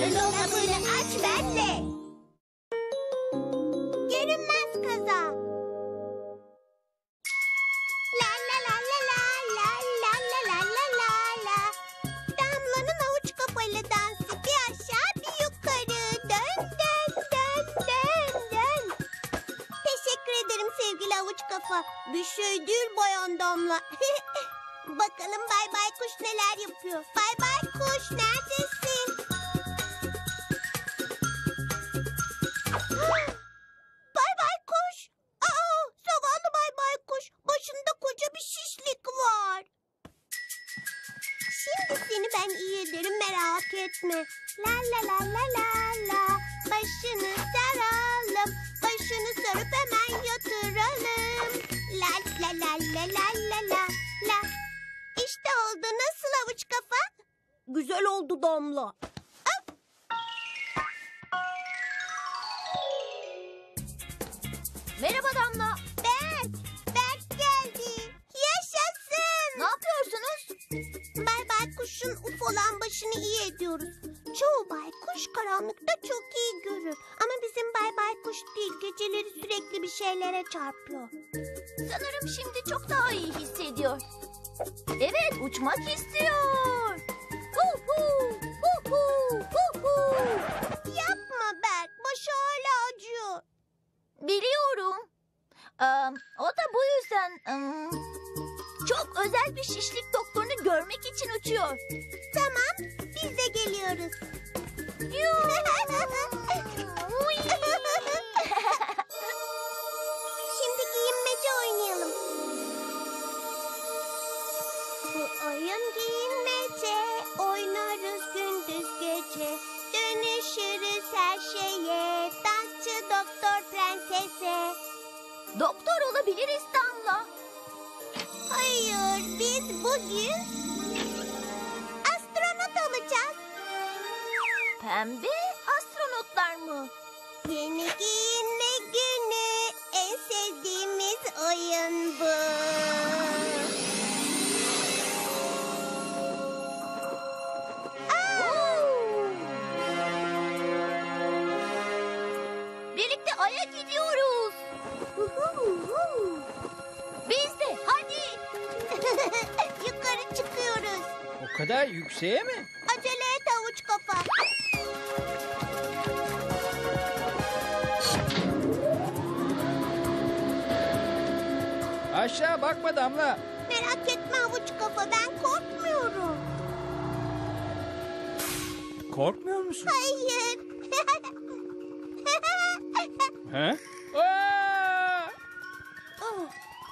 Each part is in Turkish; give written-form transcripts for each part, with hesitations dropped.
Dolabını aç benle. Görünmez kaza. La la la la la la la la la la la. Damla'nın avuç kafalı dansı, bir aşağı bir yukarı. Dön dön dön dön dön. Teşekkür ederim sevgili avuç kafa. Bir şey değil Bayan Damla. Bakalım Bay Baykuş neler yapıyor. Bay Baykuş neredesin? Bay Baykuş. Zavallı Bay Baykuş. Başında koca bir şişlik var. Şimdi seni ben iyi ederim, merak etme. La la la la la la. Başını saralım. Başını sarıp hemen yatıralım. La la la la la la la la. İşte oldu. Nasıl avuç kafa? Güzel oldu Damla. Hop. Merhaba Damla. Berk geldi. Yaşasın. Ne yapıyorsunuz? Bay Baykuş'un ufolan başını iyi ediyoruz. Çoğu baykuş karanlıkta çok iyi görür. Ama bizim Bay Baykuş değil, geceleri sürekli bir şeylere çarpıyor. Sanırım şimdi çok daha iyi hissediyor. Evet, uçmak istiyor. Hu hu, hu hu, hu hu. Yapma Berk, başı hala acıyor. Biliyorum. O da bu yüzden çok özel bir şişlik doktorunu görmek için uçuyor. Tamam, biz de geliyoruz. Şimdi giyinmece oynayalım. Bu oyun giyinmece, oynarız gündüz gece. Dönüşürüz her şeye, dansçı doktor prensese. Doktor olabiliriz Damla. Hayır, biz bugün astronot olacağız. Pembe astronotlar mı? Yeni giyinme günü, en sevdiğimiz oyun bu. Birlikte Ay'a gidiyoruz. Biz de hadi. Yukarı çıkıyoruz. O kadar yükseğe mi? Acele et avuç kafa. Aşağı bakma Damla. Merak etme avuç kafa, ben korkmuyorum. Korkmuyor musun? Hayır. He? Aa! Oh,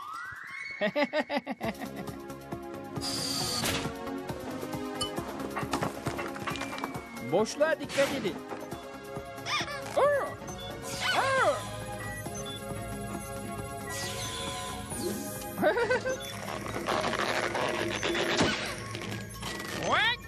Boşluğa dikkat edin. Aa! Aa! What?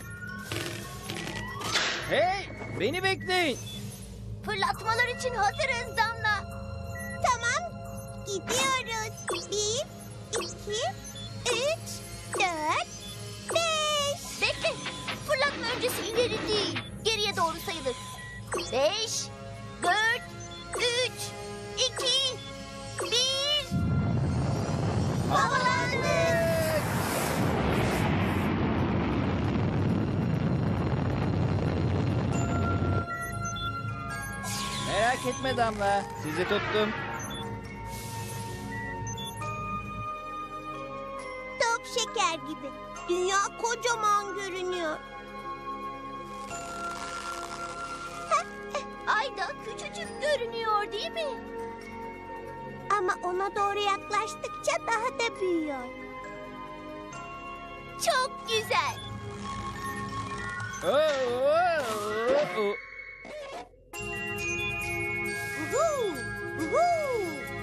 Hey, beni bekleyin. Fırlatmalar için hazırız Damla. tamam, gidiyoruz. 1, 2, 3, 4, 5. Bekle. Fırlatma öncesi ileri değil. Geriye doğru sayılır. 5, 4, 3, 2, 1. Havalandık. Merak etme Damla, sizi tuttum. Top şeker gibi. Dünya kocaman görünüyor. Ay da küçücük görünüyor değil mi? Ama ona doğru yaklaştıkça daha da büyüyor. Çok güzel. Oo. Uhu, uhu.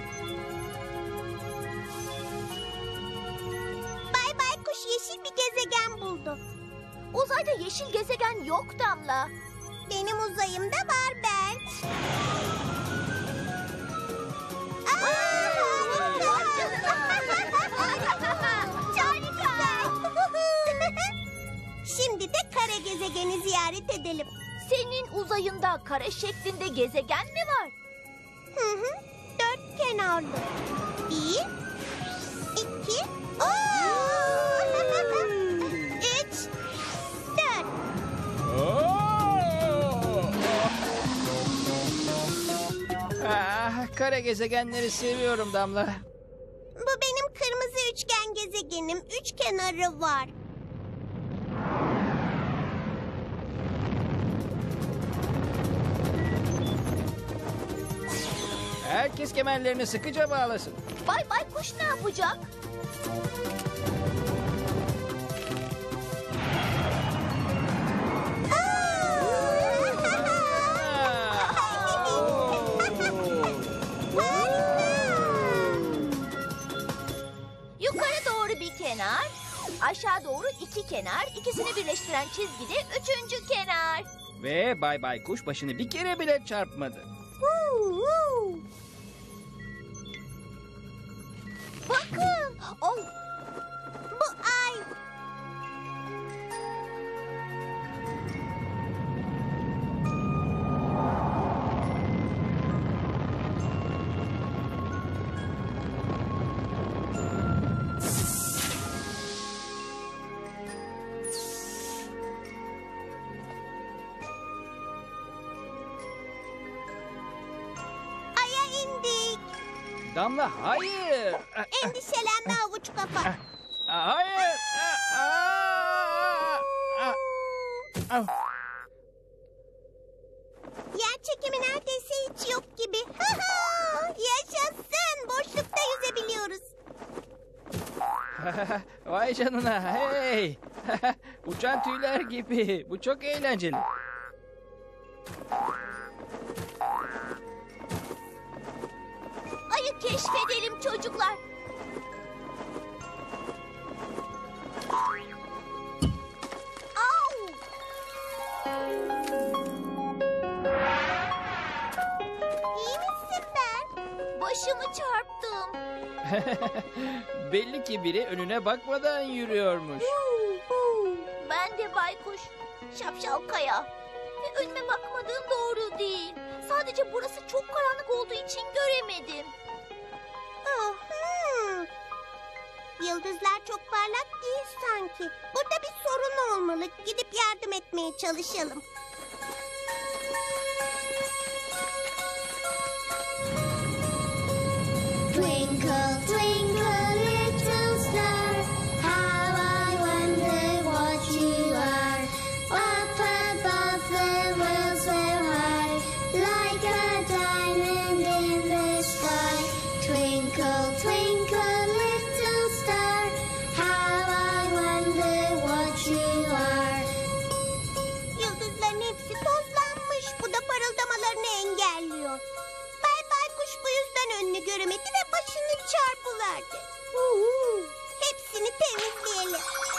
Bay Baykuş yeşil bir gezegen buldu. Uzayda yeşil gezegen yok Damla. Benim uzayımda var Berk. Şimdi de kara gezegeni ziyaret edelim. Senin uzayında kare şeklinde gezegen mi var? Hı hı. Dört kenarlı. Bir, iki, üç, dört. Kare gezegenleri seviyorum Damla. Bu benim kırmızı üçgen gezegenim. Üç kenarı var. Herkes kemerlerini sıkıca bağlasın. Bay Baykuş ne yapacak? Yukarı doğru bir kenar, aşağı doğru iki kenar, ikisini birleştiren çizgide üçüncü kenar. Ve Bay Baykuş başını bir kere bile çarpmadı. Bakın, oh, Bu ay. Aya indik. Damla hayır. Endişelenme havuç kafa. Hayır. Yer çekimi neredeyse hiç yok gibi. Yaşasın. Boşlukta yüzebiliyoruz. Vay canına hey. Uçan tüyler gibi. Bu çok eğlenceli. ayı keşfedelim çocuklar. Au! İyi misin ben? Başımı çarptım. Belli ki biri önüne bakmadan yürüyormuş. Ben de baykuş. Şapşal kaya. Ve önüme bakmadığım doğru değil. Sadece burası çok karanlık olduğu için göremedim. Oh, Yıldızlar çok parlak değil sanki. Burada bir sorun olmalı. Gidip yardım etmeye çalışalım. Twinkle, twinkle, little star, how I wonder what you are. Up above the world so high, like a diamond in the sky. Twinkle, twinkle, little star, how I wonder what you are. Yıldızların hepsi tozlanmış. Bu da parıldamalarını engelliyor. Bay Baykuş bu yüzden önünü göremedi ve başını çarpıverdi. Hepsini temizleyelim.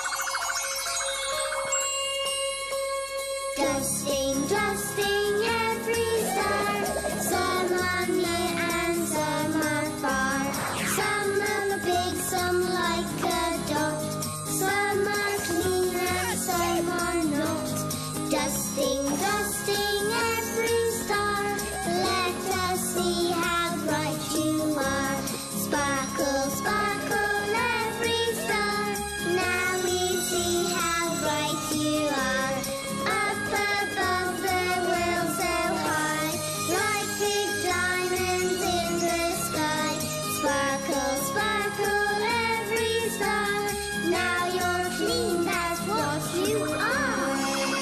Dusting, dusting every star. Some are near and some are far. Some are big, some like a dot. Some are clean and some are not. Dusting, dusting every star. Let us see how bright you are. Sparkle, sparkle every star. Now we see how bright you are. Up above the world so high, like big diamonds in the sky. Sparkle, sparkle every star. Now you're clean, that's what you are.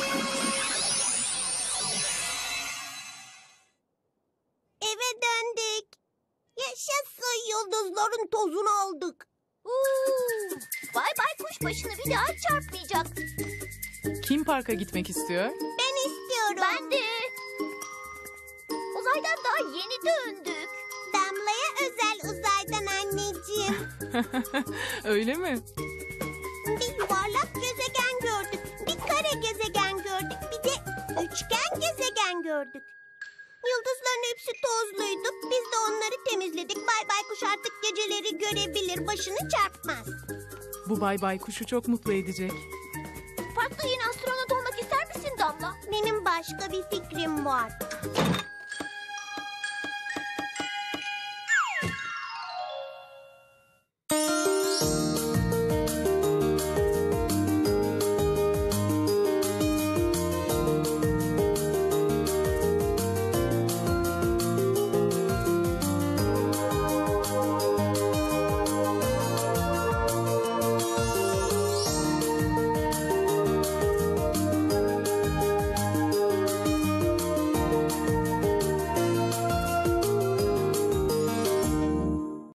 Eve döndük. Yaşasın, yıldızların tozunu aldık. Bay Baykuş başını bir daha çarpmayacak. Kim parka gitmek istiyor? Ben istiyorum. Ben de. Uzaydan daha yeni döndük. Damlaya özel uzaydan anneciğim. Öyle mi? Bir yuvarlak gezegen gördük. Bir kare gezegen gördük. Bir de üçgen gezegen gördük. Yıldızların hepsi tozluydu. Biz de onları temizledik. Bay Baykuş artık geceleri görebilir. Başını çarpmaz. Bu Bay Baykuş'u çok mutlu edecek. Parkta yeni astronot olmak ister misin Damla? Benim başka bir fikrim var.